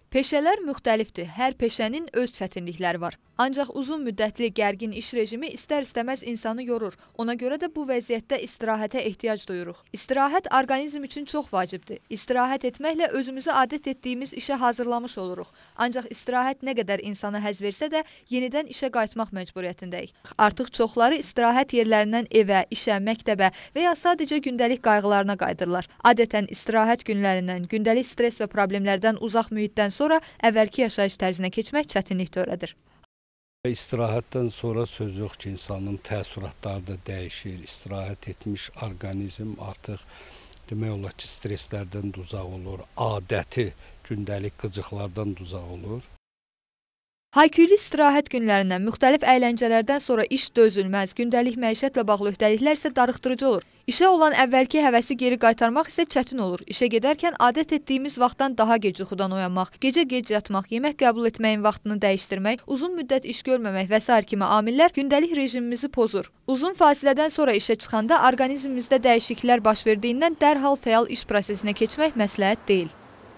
Peşələr müxtəlifdir, hər peşənin öz çətinlikləri var. Ancaq uzun müddətli gərgin iş rejimi istər-istəməz insanı yorur. Ona görə də bu vəziyyətdə istirahətə ehtiyac duyuruq. İstirahət orqanizm üçün çox vacibdir. İstirahət etməklə özümüzü adət etdiyimiz işə hazırlamış oluruq. Ancaq istirahət nə qədər insana həzz versə də yenidən işə qayıtmaq məcburiyyətindəyik. Artıq çoxları istirahət yerlərindən evə, işə, məktəbə və ya sadəcə gündəlik qayğılarına qayıdırlar. Adətən istirahət günlərindən, gündəlik stres və problemlərdən uzaq mühitdən sonra əvvəlki yaşayış tərzinə keçmək çətinlik törədir. İstirahətdən sonra söz yox ki, insanın təəssüratları da dəyişir. İstirahət etmiş orqanizm artıq demək olar ki, streslərdən də uzaq olur, adəti, gündəlik qıcıqlardan da uzaq olur. Hayküylü istirahət günlərindən, müxtəlif əyləncələrdən sonra iş dözülməz, gündəlik məişətlə bağlı öhdəliklər isə darıxdırıcı olur. İşə olan əvvəlki həvəsi geri qaytarmaq isə çətin olur. İşə gedərkən adət etdiyimiz vaxtdan daha gec yuxudan oyanmaq, gecə gec yatmaq, yemək qəbul etməyin vaxtını dəyişdirmək, uzun müddət iş görməmək və s. kimi amillər gündəlik rejimimizi pozur. Uzun fasilədən sonra işə çıxanda orqanizmimizdə dəyişikliklər baş verdiyindən dərhal fəal iş prosesinə keçmək məsləhət deyil.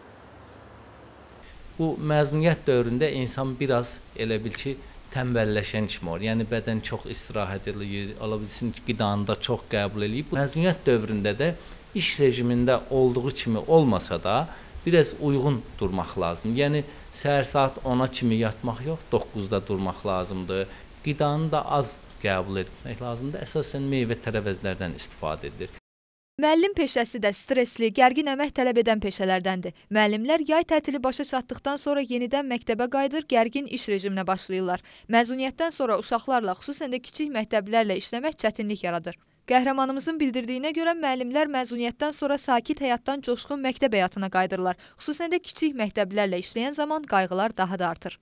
Bu məzuniyyət dövründə insan biraz elə bil ki, tənbəlləşən kimi olur. Yəni bədən çox istirahət edir, ola bilsin ki, qidanı da çox qəbul edib. Məzuniyyət dövründə də iş rejimində olduğu kimi olmasa da biraz uyğun durmaq lazımdır. Yəni səhər saat 10-a kimi yatmaq yox, 9-da durmaq lazımdır. Qidanı da az qəbul etmək lazımdır. Əsasən meyvə tərəvəzlərdən istifadə edilir. Müəllim peşəsi də stresli, gərgin əmək tələb edən peşələrdəndir. Müəllimlər yay tətili başa çatdıqdan sonra yenidən məktəbə qayıdır, gərgin iş rejiminə başlayırlar. Məzuniyyətdən sonra uşaqlarla, xüsusən də kiçik məktəblilərlə işləmək çətinlik yaradır. Qəhrəmanımızın bildirdiyinə görə müəllimlər məzuniyyətdən sonra sakit həyatdan coşqun məktəb həyatına qayıdırlar. Xüsusən də kiçik məktəblilərlə işləyən zaman qayğılar daha da artır.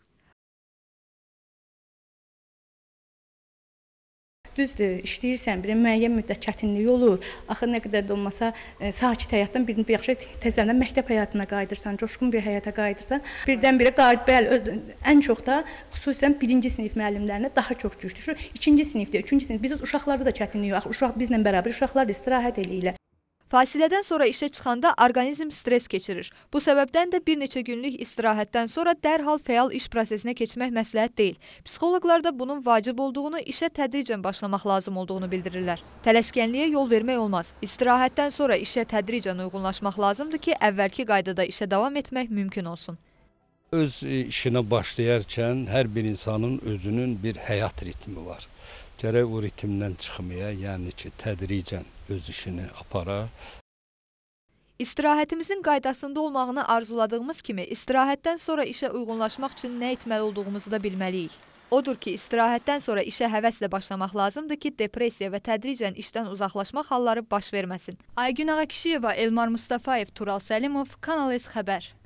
Düzdür, işləyirsən, bir müəyyən müddət çətinlik olur. Axı nə qədər də olmasa sakit həyatdan bir yaxşı təzədən məktəb həyatına qayıdırsan, coşqun bir həyata qayıdırsan. Birdən-birə bəli, ən çox da xüsusən birinci sinif müəllimlərinə daha çox güc düşür. İkinci sinifdə, üçüncü sinif, biz uşaqlarda da çətinlik yox. Uşaq bizlə bərabər uşaqlar da istirahət eləyirlər. Fasilədən sonra işə çıxanda orqanizm stres keçirir. Bu səbəbdən də bir neçə günlük istirahətdən sonra dərhal fəal iş prosesinə keçmək məsləhət deyil. Psixoloqlar da bunun vacib olduğunu, işə tədricən başlamaq lazım olduğunu bildirirlər. Tələskənliyə yol vermək olmaz. İstirahətdən sonra işə tədricən uyğunlaşmaq lazımdır ki, əvvəlki qaydada işə davam etmək mümkün olsun. Öz işinə başlayarkən hər bir insanın özünün bir həyat ritmi var. Gərək o ritmdən çıxmaya, yəni ki, tədricən öz işini apara. İstirahətimizin qaydasında olmağını arzuladığımız kimi, istirahətdən sonra işə uyğunlaşmaq üçün nə etməli olduğumuzu da bilməliyik. Odur ki, istirahətdən sonra işə həvəslə başlamaq lazımdır ki, depressiya və tədricən işdən uzaqlaşmaq halları baş verməsin. Aygün Ağakişiyeva, Elmar Mustafayev, Tural Səlimov, Kanal S xəbər.